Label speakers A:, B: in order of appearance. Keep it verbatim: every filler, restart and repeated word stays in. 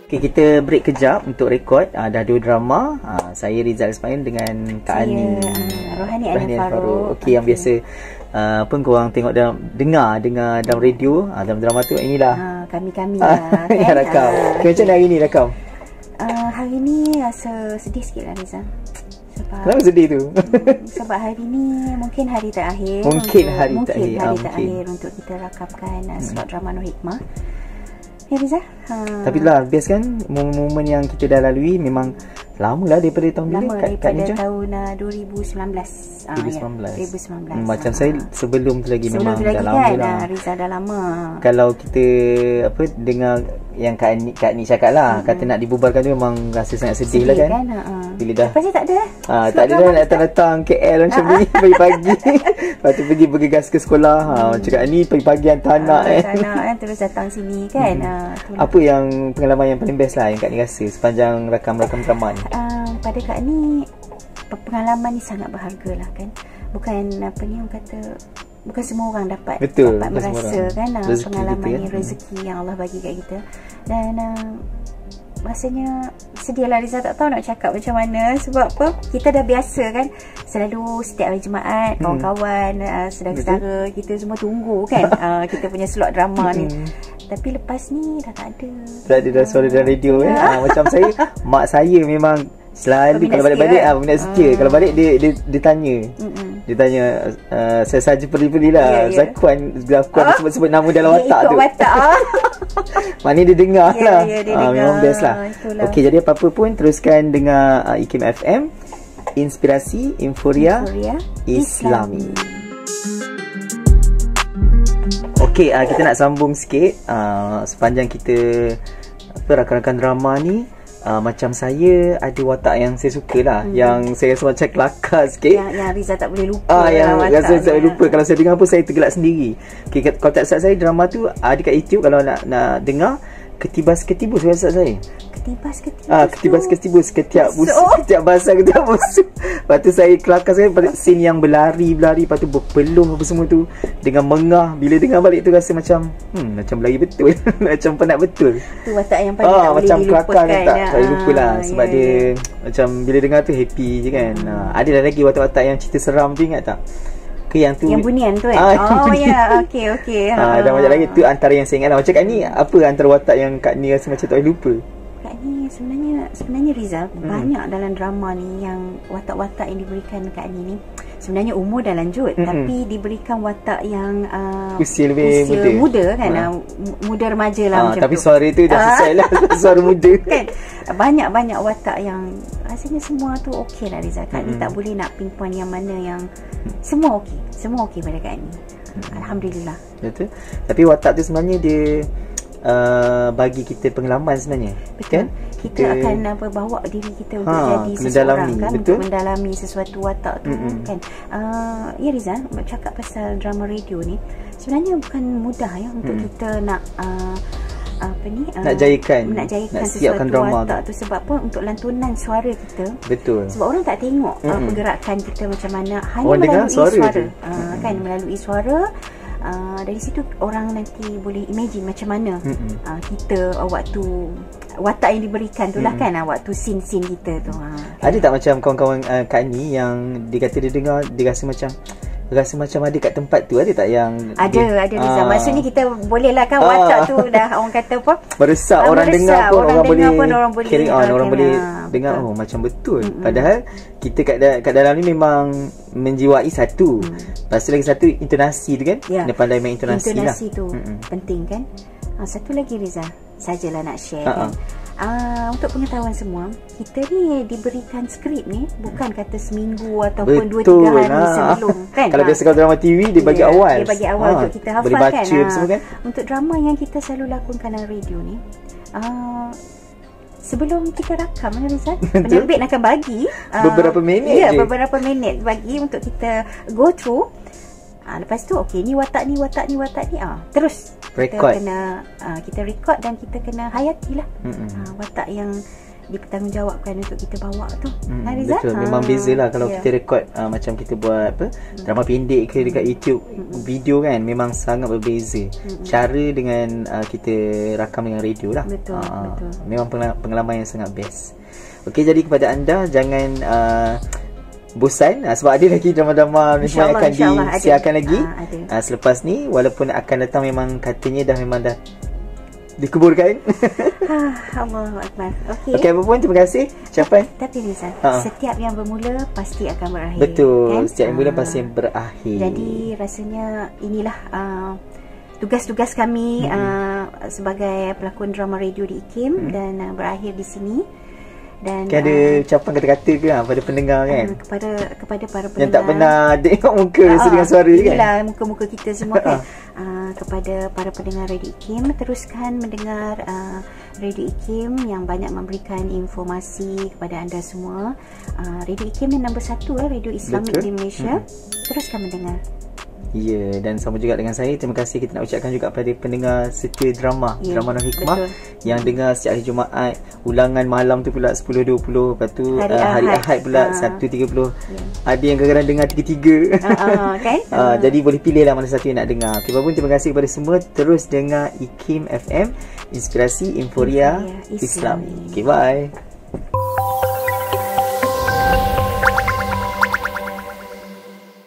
A: Okay, kita break kejap untuk rekod. Uh, dah dua drama. Uh, saya Rizal Ismail dengan Kak Ani.
B: Uh, Rohani Ani Farouk.
A: Okay, okay, yang biasa uh, apa korang tengok dalam, dengar dengar dalam radio, uh, dalam drama tu, inilah.
B: Uh, kami-kami lah.
A: Yang
B: kan?
A: rakam.
B: Uh,
A: okay, macam mana hari ni rakam?
B: Uh, hari ni rasa sedih sikit lah Rizal. Sebab,
A: kenapa sedih tu?
B: Hmm, sebab hari ni mungkin hari terakhir.
A: Mungkin
B: untuk,
A: hari
B: mungkin
A: terakhir.
B: hari
A: Ah,
B: terakhir
A: mungkin.
B: untuk kita rakamkan uh,
A: hmm.
B: slot drama Nur Hikmah. Ya Rizal. Uh,
A: Tapi lah, biasa kan momen-momen yang kita dah lalui memang lama lah daripada tahun bila?
B: Lama
A: kat,
B: daripada
A: kat
B: tahun uh, dua ribu sembilan belas.
A: dua ribu sembilan belas.
B: Uh, ya, dua ribu sembilan belas.
A: Hmm, macam
B: uh,
A: saya sebelum tu lagi
B: sebelum
A: memang
B: tu lagi
A: dah lama
B: kan,
A: lah.
B: uh, Rizal dah lama.
A: Kalau kita apa dengar yang Kak Ni, Kak Ni cakap lah, mm-hmm. kata nak dibubarkan tu memang rasa sangat sedih, sedih lah kan, kan?
B: Uh-huh.
A: Bila dah
B: lepas ni tak ada lah
A: ha, tak ada dah datang-datang K L macam ni pagi-pagi. Lepas tu pergi bergegas ke sekolah, ha, hmm. cakap ni pagi-pagi hantar anak
B: uh,
A: eh.
B: anak kan terus datang sini kan. hmm. uh,
A: Apa yang pengalaman yang paling best lah yang Kak Ni rasa sepanjang rakam-rakam drama ni?
B: Uh, pada Kak Ni, pengalaman ni sangat berharga lah kan. Bukan apa ni orang kata, bukan semua orang dapat
A: Betul,
B: dapat merasa kan uh,
A: rezeki
B: pengalaman
A: gitu,
B: ni
A: kan?
B: rezeki yang Allah bagi kat kita. Dan uh, rasanya sedih lah Rizal, tak tahu nak cakap macam mana. Sebab apa, kita dah biasa kan, selalu setiap hari Jumaat hmm. kawan-kawan, uh, saudara-saudara kita semua tunggu kan uh, kita punya slot drama ni. Tapi lepas ni dah tak ada.
A: Tak ada dah suara dalam radio eh. Ha, macam saya, mak saya memang selalu
B: peminat
A: kalau balik-balik ah peminat setia. Kalau balik dia dia, dia tanya. Mm-mm. Dia tanya uh, saya saja perli-perli lah. Yeah, yeah. Zakuan, Zakuan oh? sebut-sebut nama dalam
B: dia
A: watak tu.
B: Watak.
A: Mana dia dengar
B: yeah,
A: lah.
B: Yeah, dia
A: ha,
B: dengar.
A: Memang best lah. Okey, jadi apa-apa pun teruskan dengar uh, IKIM F M. Inspirasi Inforia, Inforia Islami. Islami. Okey, uh, kita nak sambung sikit uh, sepanjang kita apa rakan-rakan drama ni. Uh, macam saya ada watak yang saya suka lah, hmm. yang saya rasa macam kelakar sikit,
B: yang, yang Rizal tak boleh lupa.
A: Ah, yang rasa tak boleh lupa. Kalau saya dengar pun saya tergelak sendiri. Okay, kalau tak salah saya drama tu ada kat YouTube. Kalau nak nak dengar, Ketibas-Ketibus rasa saya.
B: Ketibas-Ketibus.
A: Ah, Ketibas-Ketibus setiap musuh, setiap bahasa setiap musuh. Lepas tu saya kelakar saya pada scene yang berlari-berlari, lepas tu berpeluh apa semua tu dengan mengah. Bila dengar balik tu rasa macam hmm macam berlari betul. Macam penat betul.
B: Tu watak yang paling
A: ah,
B: tak
A: macam
B: boleh
A: kelakar
B: dilupakan.
A: tak tak boleh lupa lah. Sebab
B: yeah,
A: dia
B: yeah.
A: macam bila dengar tu happy je kan. hmm. ah, Ada lagi watak-watak yang cerita seram tu, ingat tak? Ke yang tu,
B: yang bunian tu kan?
A: Ah,
B: oh ya, yeah. okey okey.
A: Ah, dan macam lagi tu antara yang saya ingat lah. Macam Kak Ni, apa antara watak yang Kak Ni rasa macam tak boleh lupa?
B: Kak Ni sebenarnya sebenarnya Rizal, hmm. banyak dalam drama ni yang watak-watak yang diberikan Kak Ni ni sebenarnya umur dah lanjut, hmm. tapi diberikan watak yang uh,
A: usia lebih
B: usia
A: muda,
B: muda kan,
A: ha.
B: uh, muda remaja lah,
A: ha,
B: macam
A: tapi
B: tu.
A: Suara tu dah sesuai lah. Suara muda
B: kan. Banyak-banyak watak yang rasanya semua tu okey lah Rizal. Kak hmm. Ni tak boleh nak pinpoint yang mana yang semua okey. Semua okey pada Kak Ni. hmm. Alhamdulillah.
A: Betul. Tapi watak tu sebenarnya dia uh, bagi kita pengalaman sebenarnya.
B: Betul.
A: Kan?
B: Kita, kita akan apa, bawa diri kita untuk
A: ha,
B: jadi seseorang kan,
A: betul?
B: untuk mendalami sesuatu watak tu. Mm-hmm. kan. Uh, ya Rizal, bercakap pasal drama radio ni sebenarnya bukan mudah ya untuk mm. kita nak uh, apa ni uh,
A: nak jayakan,
B: nak jayakan
A: nak sesuatu
B: watak tu. tu sebab apa, untuk lantunan suara kita.
A: Betul. Sebab
B: orang tak tengok mm-hmm. uh, pergerakan kita macam mana, hanya orang melalui
A: suara,
B: suara uh, mm-hmm. kan, melalui suara. Uh, dari situ orang nanti boleh imagine macam mana mm-hmm. uh, kita uh, waktu watak yang diberikan tu lah mm-hmm. kan, uh, waktu scene-scene kita tu. uh,
A: Ada tak macam kawan-kawan uh, Kak Ni yang dia kata dia dengar, dia rasa macam rasa macam ada kat tempat tu? Ada tak yang
B: ada
A: dia,
B: ada Rizal. Ah, maksudnya kita boleh lah kan, watak tu dah orang kata apa,
A: meresap,
B: ah,
A: orang
B: meresap,
A: dengar pun
B: orang,
A: orang
B: dengar
A: boleh
B: pun orang boleh
A: carry on,
B: uh,
A: orang boleh
B: betul.
A: dengar oh macam betul. Mm-hmm. Padahal kita kat, da- kat dalam ni memang menjiwai satu. Mm. Lepas tu lagi satu intonasi tu kan, ya. Kena pandai main intonasi,
B: intonasi
A: lah.
B: tu mm-hmm. penting kan. Ah, satu lagi Rizal, sajalah nak share uh-uh. kan. Uh, untuk pengetahuan semua, kita ni diberikan skrip ni bukan kata seminggu ataupun dua tiga hari lah. sebelum kan.
A: Kalau ha. biasa kalau drama T V dia bagi
B: yeah,
A: awal.
B: Dia bagi awal ha. untuk kita hafal
A: boleh baca
B: kan.
A: semua kan.
B: Untuk drama yang kita selalu lakonkan dalam radio ni, uh, sebelum kita rakam Rizal, penerbit akan bagi
A: uh, beberapa minit
B: ya,
A: je.
B: beberapa minit bagi untuk kita go through. Ah, lepas tu okey, ni watak ni watak ni watak ni ah terus
A: record.
B: Kita kena uh, kita record dan kita kena hayatilah mm-hmm. uh, watak yang dipertanggungjawabkan untuk kita bawa tu.
A: Hmm,
B: Nah, Riza?
A: betul.
B: Ha.
A: Memang beza lah kalau
B: Yeah.
A: kita rekod uh, macam kita buat apa drama pendek ke dekat YouTube, video kan memang sangat berbeza. Cara dengan uh, kita rakam dengan radio lah.
B: Betul,
A: Ah,
B: betul.
A: Memang pengala- pengalaman yang sangat best. Okey, jadi kepada anda jangan uh, bosan uh, sebab ada lagi drama-drama ni semua yang akan
B: InsyaAllah, InsyaAllah
A: disiarkan
B: ada.
A: lagi.
B: Ah, ada.
A: Uh, selepas ni walaupun akan datang memang katanya dah memang dah dikuburkan.
B: Ha, Allahu Akbar. Okey.
A: Okey, apa pun terima kasih ucapan.
B: Tapi Riza,
A: Ha.
B: setiap yang bermula pasti akan berakhir.
A: Betul,
B: kan?
A: setiap yang mula
B: Ah.
A: pasti berakhir.
B: Jadi rasanya inilah uh, tugas-tugas kami hmm. uh, sebagai pelakon drama radio di I K I M hmm. dan uh, berakhir di sini. Dan
A: kan ada
B: uh,
A: ucapan kata-kata ke ha, pada pendengar kan?
B: uh, kepada kepada para pendengar
A: Yang tak pernah tengok muka
B: Ah,
A: uh, dengan suara kan?
B: inilah muka-muka kita semua kan. uh, kepada para pendengar Radio I K I M, teruskan mendengar uh, Radio I K I M yang banyak memberikan informasi kepada anda semua. uh, Radio I K I M yang nombor satu eh, Radio Islamic
A: Betul.
B: di Malaysia.
A: Hmm.
B: Teruskan mendengar.
A: Ya, yeah, dan sama juga dengan saya. Terima kasih kita nak ucapkan juga pada pendengar setia drama,
B: Ya,
A: drama Nur Hikmah
B: betul.
A: yang dengar setiap hari Jumaat, ulangan malam tu pula sepuluh dua puluh, lepas tu
B: Hari
A: uh, hari
B: Ahad.
A: Ahad pula
B: Ah.
A: satu tiga puluh.
B: Ya.
A: Ada yang kadang-kadang dengar tiga tiga.
B: uh, uh, kan?
A: Uh, jadi boleh pilih lah mana satu yang nak dengar. Okay, apapun terima kasih kepada semua. Terus dengar I K I M F M, Inspirasi Inforia
B: Inforia
A: Islam.
B: Islami.
A: Okay, bye.